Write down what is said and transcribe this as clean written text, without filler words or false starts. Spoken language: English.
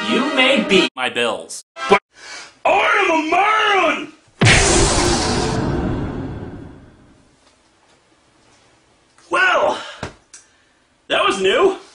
You may beat my bills, but I am a man! Well, that was new.